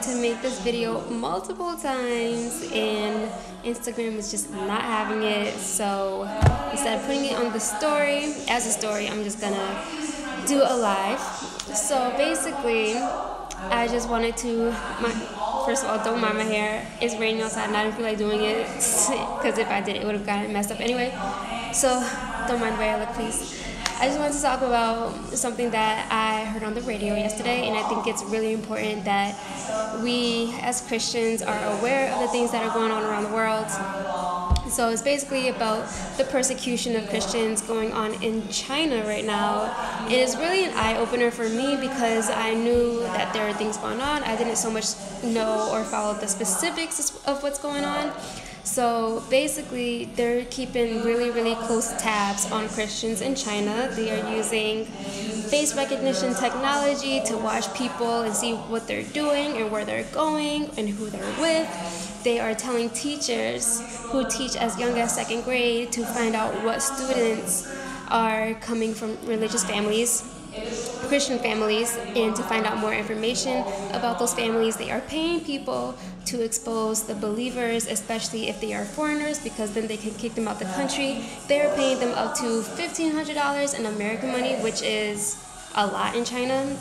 tried to make this video multiple times and Instagram was just not having it. So instead of putting it on the story, as a story, I'm just gonna do a live. So basically, I just wanted to, first of all, don't mind my hair. It's raining outside and I didn't feel like doing it because if I did, it would have gotten messed up anyway. So don't mind the way I look, please. I just wanted to talk about something that I heard on the radio yesterday, and I think it's really important that we as Christians are aware of the things that are going on around the world. So it's basically about the persecution of Christians going on in China right now. It is really an eye-opener for me because I knew that there are things going on. I didn't so much know or follow the specifics of what's going on. So basically, they're keeping really close tabs on Christians in China. They are using face recognition technology to watch people and see what they're doing and where they're going and who they're with. They are telling teachers who teach as young as 2nd grade to find out what students are coming from religious families, Christian families, and to find out more information about those families. They are paying people to expose the believers, especially if they are foreigners, because then they can kick them out the country. They are paying them up to $1,500 in American money, which is a lot in China.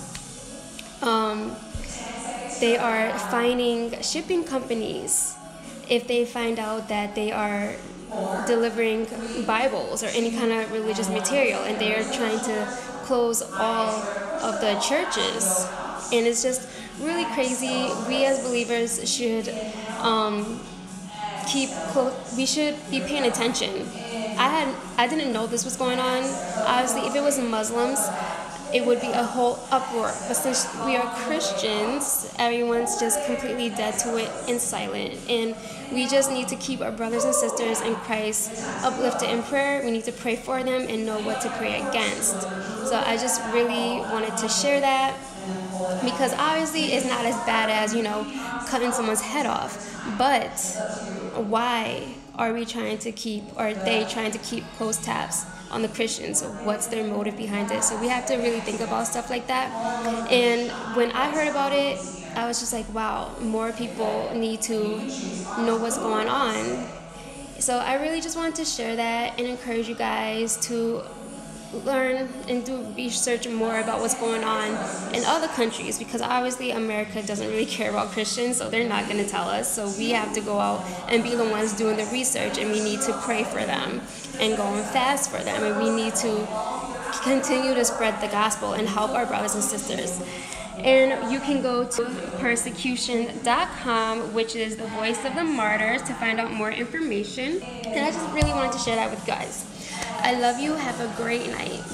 They are fining shipping companies if they find out that they are delivering Bibles or any kind of religious material, and they are trying to close all of the churches. And it's just really crazy. We as believers should we should be paying attention. I didn't know this was going on. Obviously, if it was Muslims, it would be a whole uproar. But since we are Christians, everyone's just completely dead to it and silent. And we just need to keep our brothers and sisters in Christ uplifted in prayer. We need to pray for them and know what to pray against. So I just really wanted to share that, because obviously it's not as bad as, cutting someone's head off. But why are they trying to keep close tabs on the Christians? So what's their motive behind it? So we have to really think about stuff like that. And when I heard about it, I was just like, wow, more people need to know what's going on. So I really just wanted to share that and encourage you guys to learn and do research more about what's going on in other countries, because obviously America doesn't really care about Christians, so they're not going to tell us. So we have to go out and be the ones doing the research, and we need to pray for them and go and fast for them, and we need to continue to spread the gospel and help our brothers and sisters. And you can go to persecution.com, which is the voice of the martyrs, to find out more information. And I just really wanted to share that with you guys. I love you. Have a great night.